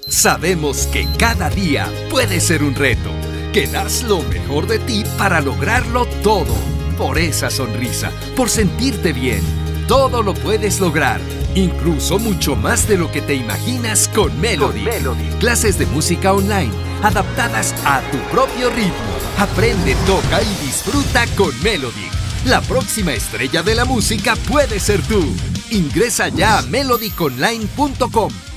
Sabemos que cada día puede ser un reto, que das lo mejor de ti para lograrlo todo. Por esa sonrisa, por sentirte bien, todo lo puedes lograr, incluso mucho más de lo que te imaginas con Melody. Clases de música online, adaptadas a tu propio ritmo. Aprende, toca y disfruta con Melody. La próxima estrella de la música puede ser tú. Ingresa ya a melodyconline.com.